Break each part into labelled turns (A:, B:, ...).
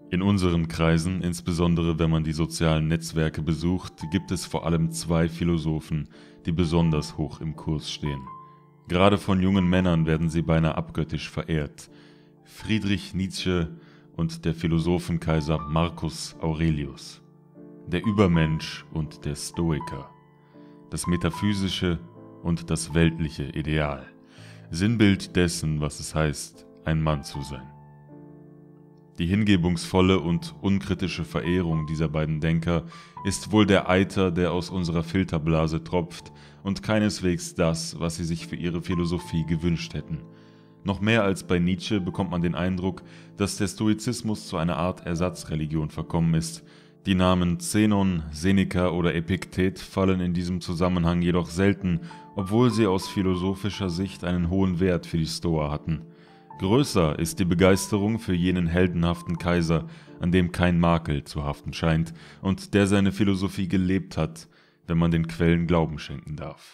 A: In unseren Kreisen, insbesondere wenn man die sozialen Netzwerke besucht, gibt es vor allem zwei Philosophen, die besonders hoch im Kurs stehen. Gerade von jungen Männern werden sie beinahe abgöttisch verehrt. Friedrich Nietzsche und der Philosophenkaiser Marcus Aurelius. Der Übermensch und der Stoiker. Das metaphysische und das weltliche Ideal. Sinnbild dessen, was es heißt, ein Mann zu sein. Die hingebungsvolle und unkritische Verehrung dieser beiden Denker ist wohl der Eiter, der aus unserer Filterblase tropft und keineswegs das, was sie sich für ihre Philosophie gewünscht hätten. Noch mehr als bei Nietzsche bekommt man den Eindruck, dass der Stoizismus zu einer Art Ersatzreligion verkommen ist. Die Namen Zenon, Seneca oder Epiktet fallen in diesem Zusammenhang jedoch selten, obwohl sie aus philosophischer Sicht einen hohen Wert für die Stoa hatten. Größer ist die Begeisterung für jenen heldenhaften Kaiser, an dem kein Makel zu haften scheint und der seine Philosophie gelebt hat, wenn man den Quellen Glauben schenken darf.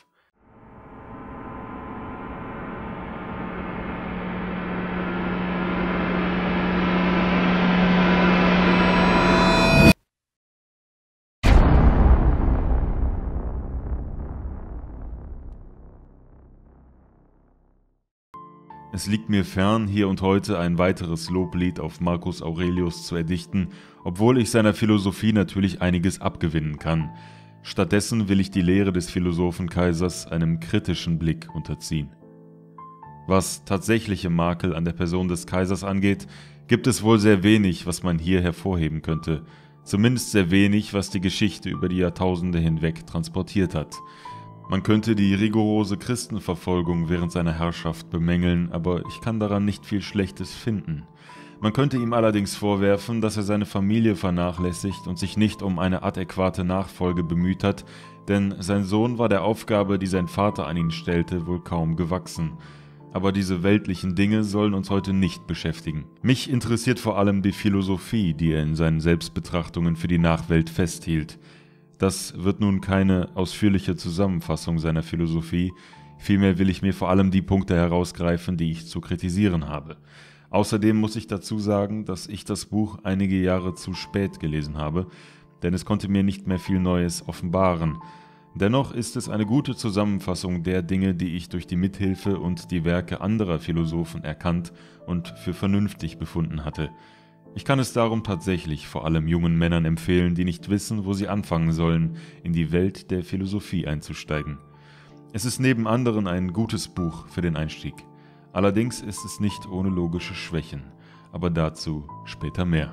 A: Es liegt mir fern, hier und heute ein weiteres Loblied auf Marcus Aurelius zu erdichten, obwohl ich seiner Philosophie natürlich einiges abgewinnen kann. Stattdessen will ich die Lehre des Philosophenkaisers einem kritischen Blick unterziehen. Was tatsächliche Makel an der Person des Kaisers angeht, gibt es wohl sehr wenig, was man hier hervorheben könnte. Zumindest sehr wenig, was die Geschichte über die Jahrtausende hinweg transportiert hat. Man könnte die rigorose Christenverfolgung während seiner Herrschaft bemängeln, aber ich kann daran nicht viel Schlechtes finden. Man könnte ihm allerdings vorwerfen, dass er seine Familie vernachlässigt und sich nicht um eine adäquate Nachfolge bemüht hat, denn sein Sohn war der Aufgabe, die sein Vater an ihn stellte, wohl kaum gewachsen. Aber diese weltlichen Dinge sollen uns heute nicht beschäftigen. Mich interessiert vor allem die Philosophie, die er in seinen Selbstbetrachtungen für die Nachwelt festhielt. Das wird nun keine ausführliche Zusammenfassung seiner Philosophie, vielmehr will ich mir vor allem die Punkte herausgreifen, die ich zu kritisieren habe. Außerdem muss ich dazu sagen, dass ich das Buch einige Jahre zu spät gelesen habe, denn es konnte mir nicht mehr viel Neues offenbaren. Dennoch ist es eine gute Zusammenfassung der Dinge, die ich durch die Mithilfe und die Werke anderer Philosophen erkannt und für vernünftig befunden hatte. Ich kann es darum tatsächlich vor allem jungen Männern empfehlen, die nicht wissen, wo sie anfangen sollen, in die Welt der Philosophie einzusteigen. Es ist neben anderen ein gutes Buch für den Einstieg. Allerdings ist es nicht ohne logische Schwächen, aber dazu später mehr.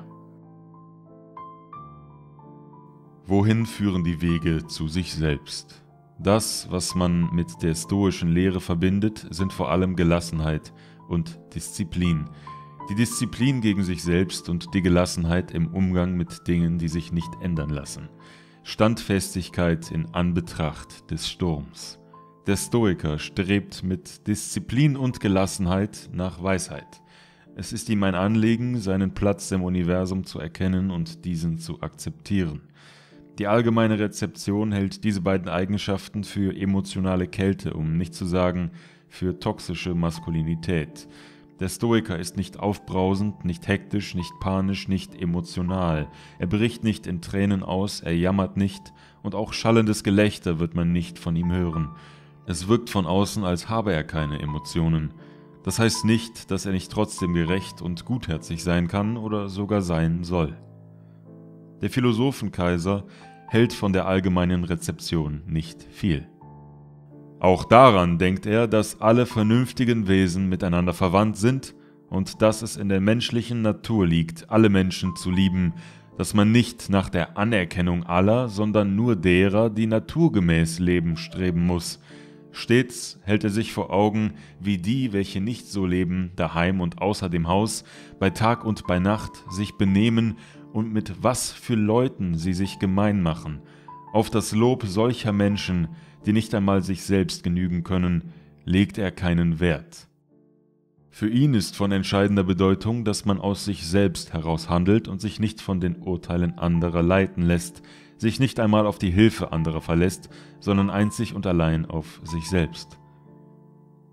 A: Wohin führen die Wege zu sich selbst? Das, was man mit der stoischen Lehre verbindet, sind vor allem Gelassenheit und Disziplin. Die Disziplin gegen sich selbst und die Gelassenheit im Umgang mit Dingen, die sich nicht ändern lassen. Standfestigkeit in Anbetracht des Sturms. Der Stoiker strebt mit Disziplin und Gelassenheit nach Weisheit. Es ist ihm ein Anliegen, seinen Platz im Universum zu erkennen und diesen zu akzeptieren. Die allgemeine Rezeption hält diese beiden Eigenschaften für emotionale Kälte, um nicht zu sagen für toxische Maskulinität. Der Stoiker ist nicht aufbrausend, nicht hektisch, nicht panisch, nicht emotional. Er bricht nicht in Tränen aus, er jammert nicht und auch schallendes Gelächter wird man nicht von ihm hören. Es wirkt von außen, als habe er keine Emotionen. Das heißt nicht, dass er nicht trotzdem gerecht und gutherzig sein kann oder sogar sein soll. Der Philosophenkaiser hält von der allgemeinen Rezeption nicht viel. Auch daran denkt er, dass alle vernünftigen Wesen miteinander verwandt sind und dass es in der menschlichen Natur liegt, alle Menschen zu lieben, dass man nicht nach der Anerkennung aller, sondern nur derer, die naturgemäß leben, streben muss. Stets hält er sich vor Augen, wie die, welche nicht so leben, daheim und außer dem Haus, bei Tag und bei Nacht, sich benehmen und mit was für Leuten sie sich gemein machen. Auf das Lob solcher Menschen, die nicht einmal sich selbst genügen können, legt er keinen Wert. Für ihn ist von entscheidender Bedeutung, dass man aus sich selbst heraus handelt und sich nicht von den Urteilen anderer leiten lässt, sich nicht einmal auf die Hilfe anderer verlässt, sondern einzig und allein auf sich selbst.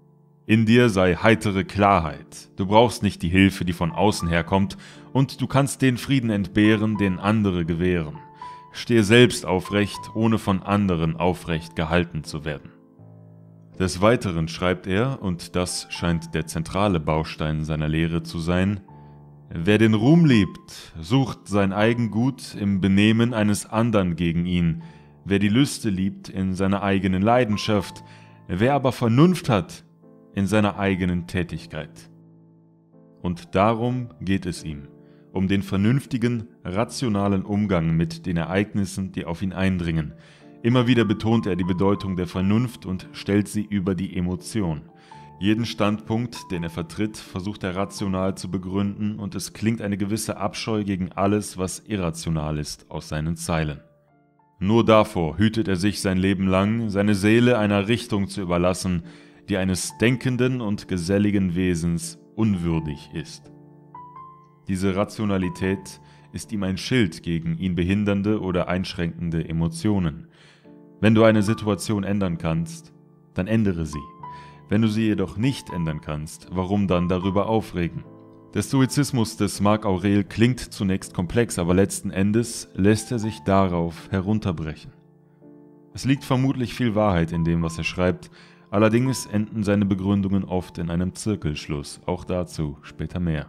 A: In dir sei heitere Klarheit. Du brauchst nicht die Hilfe, die von außen herkommt, und du kannst den Frieden entbehren, den andere gewähren. Stehe selbst aufrecht, ohne von anderen aufrecht gehalten zu werden. Des Weiteren schreibt er, und das scheint der zentrale Baustein seiner Lehre zu sein: Wer den Ruhm liebt, sucht sein Eigengut im Benehmen eines andern gegen ihn. Wer die Lüste liebt, in seiner eigenen Leidenschaft. Wer aber Vernunft hat, in seiner eigenen Tätigkeit. Und darum geht es ihm, um den vernünftigen, rationalen Umgang mit den Ereignissen, die auf ihn eindringen. Immer wieder betont er die Bedeutung der Vernunft und stellt sie über die Emotion. Jeden Standpunkt, den er vertritt, versucht er rational zu begründen, und es klingt eine gewisse Abscheu gegen alles, was irrational ist, aus seinen Zeilen. Nur davor hütet er sich sein Leben lang, seine Seele einer Richtung zu überlassen, die eines denkenden und geselligen Wesens unwürdig ist. Diese Rationalität ist ihm ein Schild gegen ihn behindernde oder einschränkende Emotionen. Wenn du eine Situation ändern kannst, dann ändere sie. Wenn du sie jedoch nicht ändern kannst, warum dann darüber aufregen? Der Stoizismus des Marc Aurel klingt zunächst komplex, aber letzten Endes lässt er sich darauf herunterbrechen. Es liegt vermutlich viel Wahrheit in dem, was er schreibt, allerdings enden seine Begründungen oft in einem Zirkelschluss, auch dazu später mehr.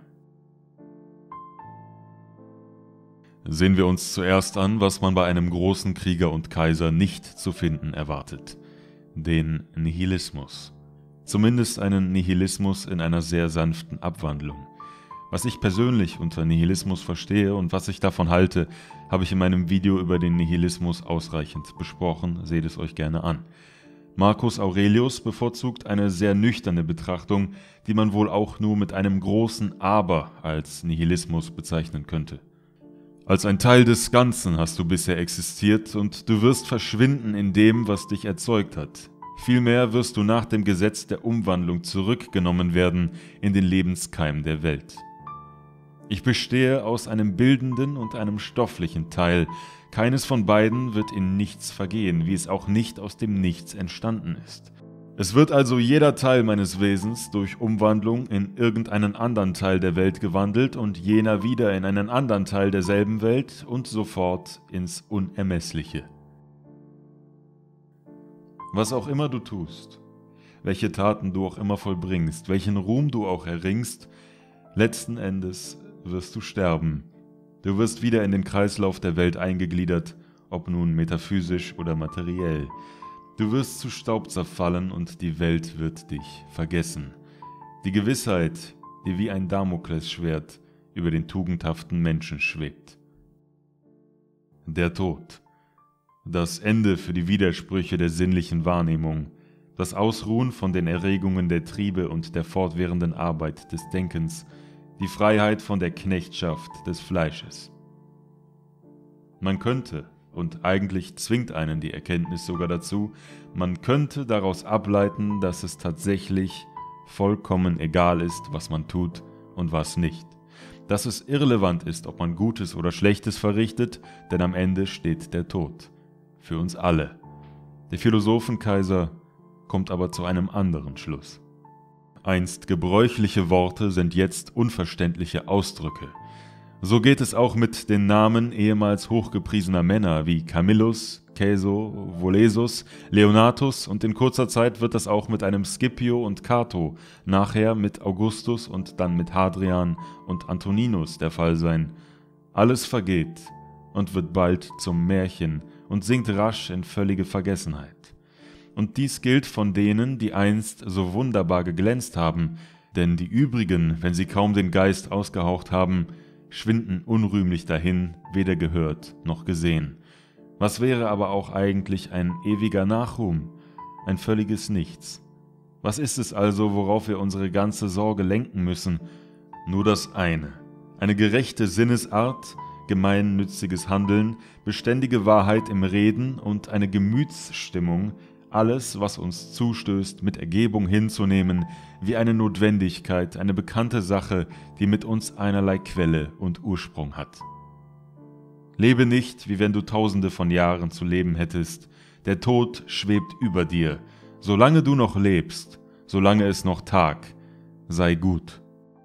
A: Sehen wir uns zuerst an, was man bei einem großen Krieger und Kaiser nicht zu finden erwartet: den Nihilismus. Zumindest einen Nihilismus in einer sehr sanften Abwandlung. Was ich persönlich unter Nihilismus verstehe und was ich davon halte, habe ich in meinem Video über den Nihilismus ausreichend besprochen, seht es euch gerne an. Marcus Aurelius bevorzugt eine sehr nüchterne Betrachtung, die man wohl auch nur mit einem großen Aber als Nihilismus bezeichnen könnte. Als ein Teil des Ganzen hast du bisher existiert und du wirst verschwinden in dem, was dich erzeugt hat. Vielmehr wirst du nach dem Gesetz der Umwandlung zurückgenommen werden in den Lebenskeim der Welt. Ich bestehe aus einem bildenden und einem stofflichen Teil. Keines von beiden wird in nichts vergehen, wie es auch nicht aus dem Nichts entstanden ist. Es wird also jeder Teil meines Wesens durch Umwandlung in irgendeinen anderen Teil der Welt gewandelt und jener wieder in einen anderen Teil derselben Welt und sofort ins Unermessliche. Was auch immer du tust, welche Taten du auch immer vollbringst, welchen Ruhm du auch erringst, letzten Endes wirst du sterben. Du wirst wieder in den Kreislauf der Welt eingegliedert, ob nun metaphysisch oder materiell. Du wirst zu Staub zerfallen und die Welt wird dich vergessen. Die Gewissheit, die wie ein Damoklesschwert über den tugendhaften Menschen schwebt. Der Tod. Das Ende für die Widersprüche der sinnlichen Wahrnehmung. Das Ausruhen von den Erregungen der Triebe und der fortwährenden Arbeit des Denkens. Die Freiheit von der Knechtschaft des Fleisches. Man könnte, und eigentlich zwingt einen die Erkenntnis sogar dazu, man könnte daraus ableiten, dass es tatsächlich vollkommen egal ist, was man tut und was nicht. Dass es irrelevant ist, ob man Gutes oder Schlechtes verrichtet, denn am Ende steht der Tod. Für uns alle. Der Philosophenkaiser kommt aber zu einem anderen Schluss. Einst gebräuchliche Worte sind jetzt unverständliche Ausdrücke. So geht es auch mit den Namen ehemals hochgepriesener Männer wie Camillus, Caeso, Volesus, Leonatus, und in kurzer Zeit wird das auch mit einem Scipio und Cato, nachher mit Augustus und dann mit Hadrian und Antoninus der Fall sein. Alles vergeht und wird bald zum Märchen und sinkt rasch in völlige Vergessenheit. Und dies gilt von denen, die einst so wunderbar geglänzt haben, denn die übrigen, wenn sie kaum den Geist ausgehaucht haben, schwinden unrühmlich dahin, weder gehört noch gesehen. Was wäre aber auch eigentlich ein ewiger Nachruhm? Ein völliges Nichts. Was ist es also, worauf wir unsere ganze Sorge lenken müssen? Nur das eine gerechte Sinnesart, gemeinnütziges Handeln, beständige Wahrheit im Reden und eine Gemütsstimmung, alles, was uns zustößt, mit Ergebung hinzunehmen, wie eine Notwendigkeit, eine bekannte Sache, die mit uns einerlei Quelle und Ursprung hat. Lebe nicht, wie wenn du Tausende von Jahren zu leben hättest. Der Tod schwebt über dir. Solange du noch lebst, solange es noch Tag, sei gut.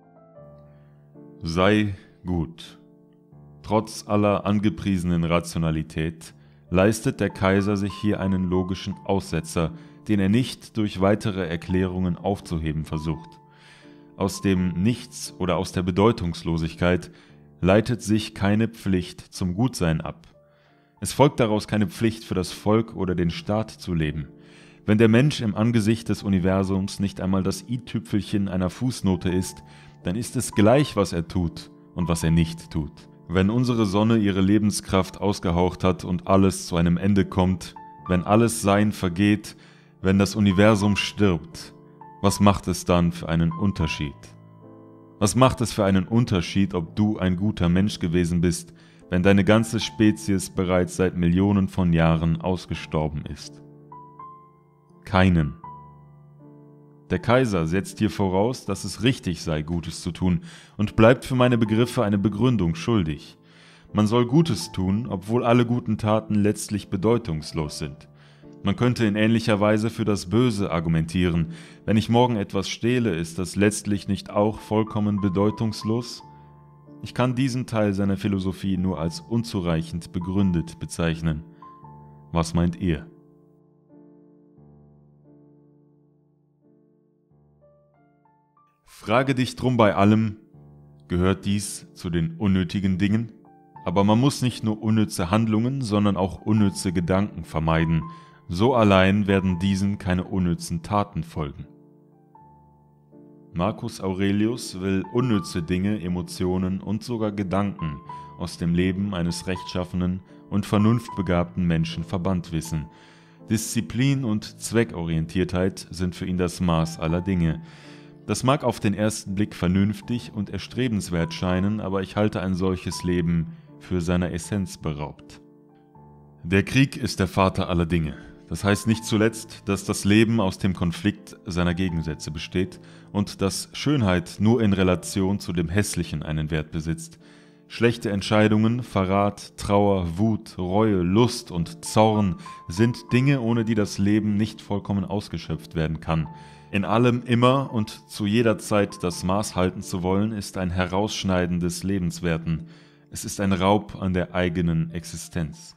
A: Sei gut. Trotz aller angepriesenen Rationalität leistet der Kaiser sich hier einen logischen Aussetzer, den er nicht durch weitere Erklärungen aufzuheben versucht. Aus dem Nichts oder aus der Bedeutungslosigkeit leitet sich keine Pflicht zum Gutsein ab. Es folgt daraus keine Pflicht für das Volk oder den Staat zu leben. Wenn der Mensch im Angesicht des Universums nicht einmal das i-Tüpfelchen einer Fußnote ist, dann ist es gleich, was er tut und was er nicht tut. Wenn unsere Sonne ihre Lebenskraft ausgehaucht hat und alles zu einem Ende kommt, wenn alles Sein vergeht, wenn das Universum stirbt, was macht es dann für einen Unterschied? Was macht es für einen Unterschied, ob du ein guter Mensch gewesen bist, wenn deine ganze Spezies bereits seit Millionen von Jahren ausgestorben ist? Keinen. Der Kaiser setzt dir voraus, dass es richtig sei, Gutes zu tun, und bleibt für meine Begriffe eine Begründung schuldig. Man soll Gutes tun, obwohl alle guten Taten letztlich bedeutungslos sind. Man könnte in ähnlicher Weise für das Böse argumentieren. Wenn ich morgen etwas stehle, ist das letztlich nicht auch vollkommen bedeutungslos? Ich kann diesen Teil seiner Philosophie nur als unzureichend begründet bezeichnen. Was meint ihr? Frage dich drum bei allem, gehört dies zu den unnötigen Dingen? Aber man muss nicht nur unnütze Handlungen, sondern auch unnütze Gedanken vermeiden. So allein werden diesen keine unnützen Taten folgen. Marcus Aurelius will unnütze Dinge, Emotionen und sogar Gedanken aus dem Leben eines rechtschaffenen und vernunftbegabten Menschen verbannt wissen. Disziplin und Zweckorientiertheit sind für ihn das Maß aller Dinge. Das mag auf den ersten Blick vernünftig und erstrebenswert scheinen, aber ich halte ein solches Leben für seiner Essenz beraubt. Der Krieg ist der Vater aller Dinge. Das heißt nicht zuletzt, dass das Leben aus dem Konflikt seiner Gegensätze besteht und dass Schönheit nur in Relation zu dem Hässlichen einen Wert besitzt. Schlechte Entscheidungen, Verrat, Trauer, Wut, Reue, Lust und Zorn sind Dinge, ohne die das Leben nicht vollkommen ausgeschöpft werden kann. In allem immer und zu jeder Zeit das Maß halten zu wollen, ist ein Herausschneiden des Lebenswerten. Es ist ein Raub an der eigenen Existenz.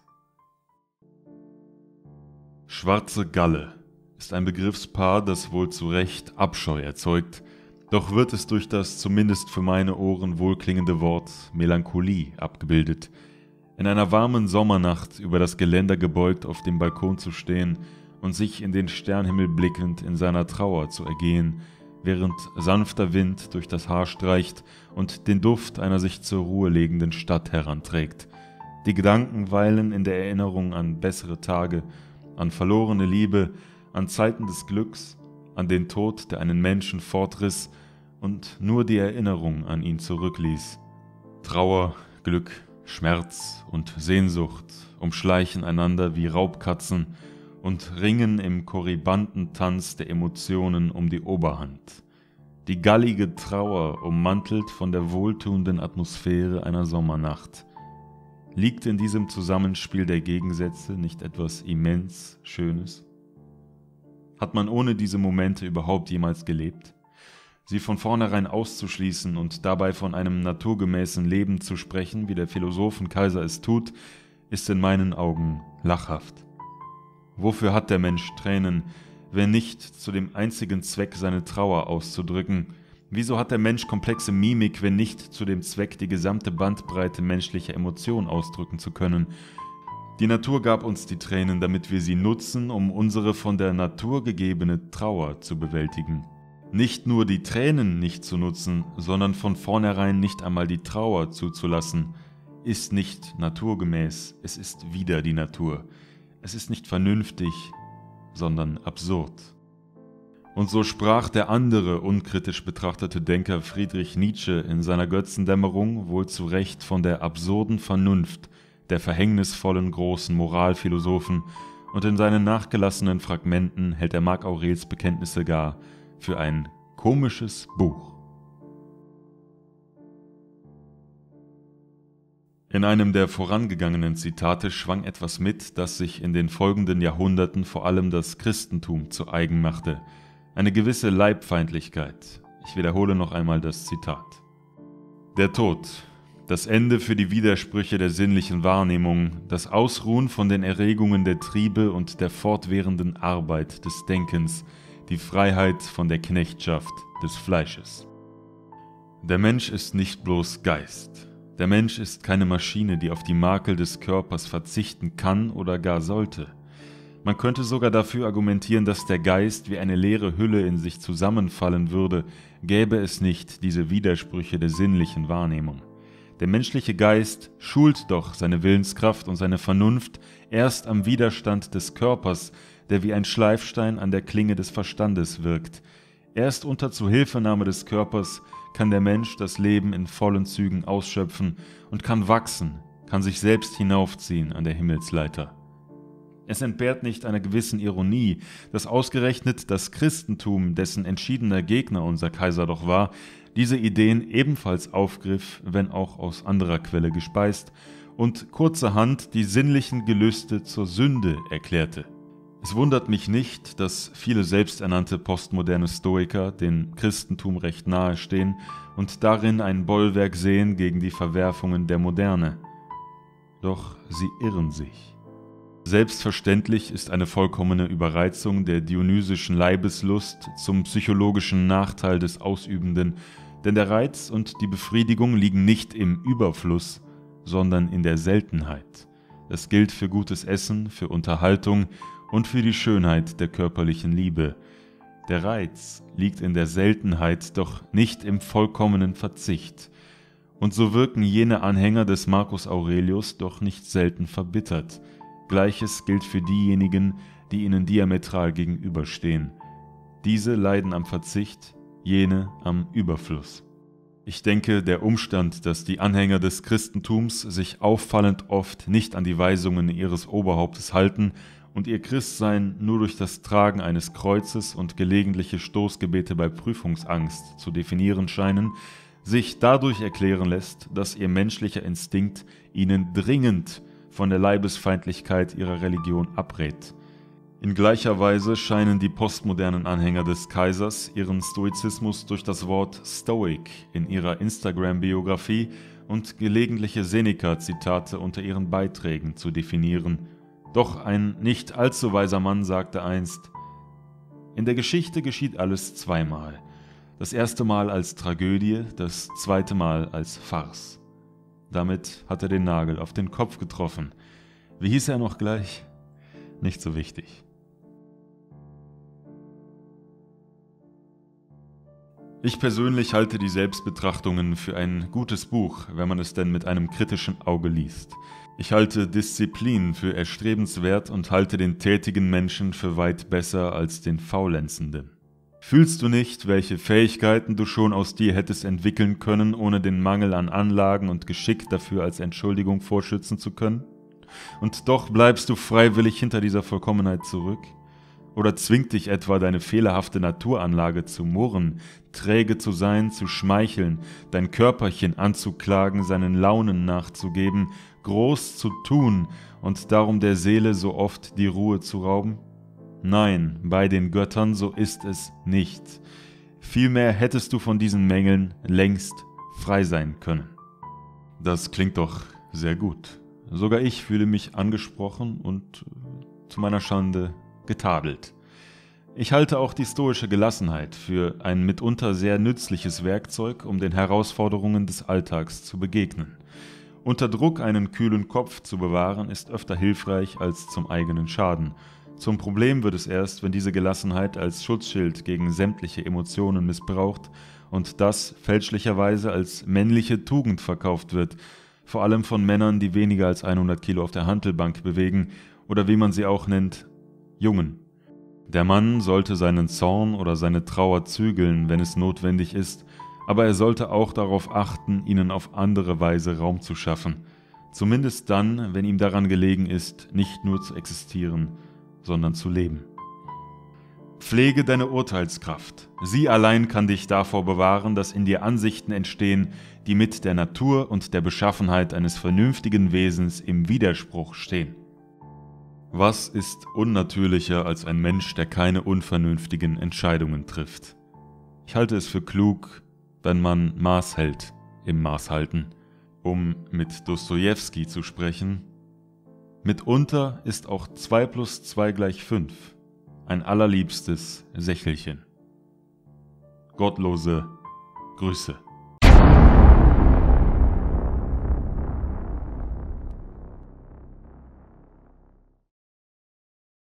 A: Schwarze Galle ist ein Begriffspaar, das wohl zu Recht Abscheu erzeugt, doch wird es durch das zumindest für meine Ohren wohlklingende Wort Melancholie abgebildet. In einer warmen Sommernacht über das Geländer gebeugt auf dem Balkon zu stehen und sich in den Sternhimmel blickend in seiner Trauer zu ergehen, während sanfter Wind durch das Haar streicht und den Duft einer sich zur Ruhe legenden Stadt heranträgt. Die Gedanken weilen in der Erinnerung an bessere Tage, an verlorene Liebe, an Zeiten des Glücks, an den Tod, der einen Menschen fortriss und nur die Erinnerung an ihn zurückließ. Trauer, Glück, Schmerz und Sehnsucht umschleichen einander wie Raubkatzen und ringen im Korybantentanz der Emotionen um die Oberhand. Die gallige Trauer ummantelt von der wohltuenden Atmosphäre einer Sommernacht. Liegt in diesem Zusammenspiel der Gegensätze nicht etwas immens Schönes? Hat man ohne diese Momente überhaupt jemals gelebt? Sie von vornherein auszuschließen und dabei von einem naturgemäßen Leben zu sprechen, wie der Philosophenkaiser es tut, ist in meinen Augen lachhaft. Wofür hat der Mensch Tränen, wenn nicht zu dem einzigen Zweck, seine Trauer auszudrücken? Wieso hat der Mensch komplexe Mimik, wenn nicht zu dem Zweck, die gesamte Bandbreite menschlicher Emotionen ausdrücken zu können? Die Natur gab uns die Tränen, damit wir sie nutzen, um unsere von der Natur gegebene Trauer zu bewältigen. Nicht nur die Tränen nicht zu nutzen, sondern von vornherein nicht einmal die Trauer zuzulassen, ist nicht naturgemäß, es ist wider die Natur. Es ist nicht vernünftig, sondern absurd. Und so sprach der andere unkritisch betrachtete Denker Friedrich Nietzsche in seiner Götzendämmerung wohl zu Recht von der absurden Vernunft der verhängnisvollen großen Moralphilosophen, und in seinen nachgelassenen Fragmenten hält er Marc Aurels Bekenntnisse gar für ein komisches Buch. In einem der vorangegangenen Zitate schwang etwas mit, das sich in den folgenden Jahrhunderten vor allem das Christentum zu eigen machte. eine gewisse Leibfeindlichkeit. Ich wiederhole noch einmal das Zitat. Der Tod, das Ende für die Widersprüche der sinnlichen Wahrnehmung, das Ausruhen von den Erregungen der Triebe und der fortwährenden Arbeit des Denkens, die Freiheit von der Knechtschaft des Fleisches. Der Mensch ist nicht bloß Geist. Der Mensch ist keine Maschine, die auf die Makel des Körpers verzichten kann oder gar sollte. Man könnte sogar dafür argumentieren, dass der Geist wie eine leere Hülle in sich zusammenfallen würde, gäbe es nicht diese Widersprüche der sinnlichen Wahrnehmung. Der menschliche Geist schult doch seine Willenskraft und seine Vernunft erst am Widerstand des Körpers, der wie ein Schleifstein an der Klinge des Verstandes wirkt. Erst unter Zuhilfenahme des Körpers kann der Mensch das Leben in vollen Zügen ausschöpfen und kann wachsen, kann sich selbst hinaufziehen an der Himmelsleiter. Es entbehrt nicht einer gewissen Ironie, dass ausgerechnet das Christentum, dessen entschiedener Gegner unser Kaiser doch war, diese Ideen ebenfalls aufgriff, wenn auch aus anderer Quelle gespeist, und kurzerhand die sinnlichen Gelüste zur Sünde erklärte. Es wundert mich nicht, dass viele selbsternannte postmoderne Stoiker dem Christentum recht nahe stehen und darin ein Bollwerk sehen gegen die Verwerfungen der Moderne. Doch sie irren sich. Selbstverständlich ist eine vollkommene Überreizung der dionysischen Leibeslust zum psychologischen Nachteil des Ausübenden, denn der Reiz und die Befriedigung liegen nicht im Überfluss, sondern in der Seltenheit. Das gilt für gutes Essen, für Unterhaltung und für die Schönheit der körperlichen Liebe. Der Reiz liegt in der Seltenheit, doch nicht im vollkommenen Verzicht. Und so wirken jene Anhänger des Marcus Aurelius doch nicht selten verbittert. Gleiches gilt für diejenigen, die ihnen diametral gegenüberstehen. Diese leiden am Verzicht, jene am Überfluss. Ich denke, der Umstand, dass die Anhänger des Christentums sich auffallend oft nicht an die Weisungen ihres Oberhauptes halten und ihr Christsein nur durch das Tragen eines Kreuzes und gelegentliche Stoßgebete bei Prüfungsangst zu definieren scheinen, sich dadurch erklären lässt, dass ihr menschlicher Instinkt ihnen dringend von der Leibesfeindlichkeit ihrer Religion abrät. In gleicher Weise scheinen die postmodernen Anhänger des Kaisers ihren Stoizismus durch das Wort Stoic in ihrer Instagram-Biografie und gelegentliche Seneca-Zitate unter ihren Beiträgen zu definieren. Doch ein nicht allzu weiser Mann sagte einst: In der Geschichte geschieht alles zweimal. Das erste Mal als Tragödie, das zweite Mal als Farce. Damit hat er den Nagel auf den Kopf getroffen. Wie hieß er noch gleich? Nicht so wichtig. Ich persönlich halte die Selbstbetrachtungen für ein gutes Buch, wenn man es denn mit einem kritischen Auge liest. Ich halte Disziplin für erstrebenswert und halte den tätigen Menschen für weit besser als den Faulenzenden. Fühlst du nicht, welche Fähigkeiten du schon aus dir hättest entwickeln können, ohne den Mangel an Anlagen und Geschick dafür als Entschuldigung vorschützen zu können? Und doch bleibst du freiwillig hinter dieser Vollkommenheit zurück? Oder zwingt dich etwa deine fehlerhafte Naturanlage zu murren, träge zu sein, zu schmeicheln, dein Körperchen anzuklagen, seinen Launen nachzugeben, groß zu tun und darum der Seele so oft die Ruhe zu rauben? Nein, bei den Göttern so ist es nicht. Vielmehr hättest du von diesen Mängeln längst frei sein können. Das klingt doch sehr gut. Sogar ich fühle mich angesprochen und zu meiner Schande getadelt. Ich halte auch die stoische Gelassenheit für ein mitunter sehr nützliches Werkzeug, um den Herausforderungen des Alltags zu begegnen. Unter Druck einen kühlen Kopf zu bewahren, ist öfter hilfreich als zum eigenen Schaden. Zum Problem wird es erst, wenn diese Gelassenheit als Schutzschild gegen sämtliche Emotionen missbraucht und das fälschlicherweise als männliche Tugend verkauft wird, vor allem von Männern, die weniger als 100 Kilo auf der Hantelbank bewegen oder wie man sie auch nennt, Jungen. Der Mann sollte seinen Zorn oder seine Trauer zügeln, wenn es notwendig ist, aber er sollte auch darauf achten, ihnen auf andere Weise Raum zu schaffen. Zumindest dann, wenn ihm daran gelegen ist, nicht nur zu existieren, sondern zu leben. Pflege deine Urteilskraft. Sie allein kann dich davor bewahren, dass in dir Ansichten entstehen, die mit der Natur und der Beschaffenheit eines vernünftigen Wesens im Widerspruch stehen. Was ist unnatürlicher als ein Mensch, der keine unvernünftigen Entscheidungen trifft? Ich halte es für klug, wenn man Maß hält, im Maß halten. Um mit Dostojewski zu sprechen: Mitunter ist auch 2 + 2 = 5 ein allerliebstes Sächelchen. Gottlose Grüße.